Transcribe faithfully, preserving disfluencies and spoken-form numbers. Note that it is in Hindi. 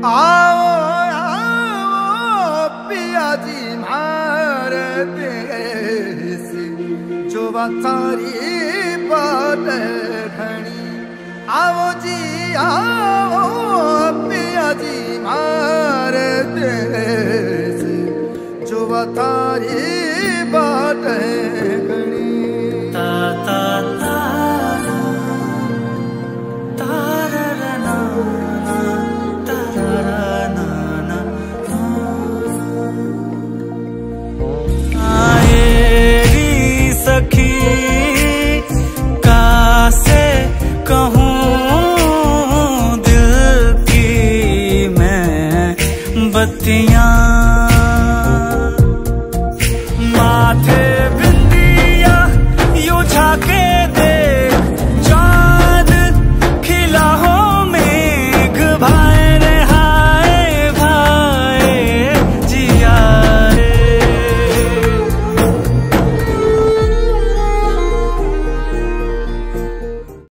आओ आओ पिया जी मारे देश जो वारी बात घनी। आओ जी आओ पिया जी मारे देश जो वारी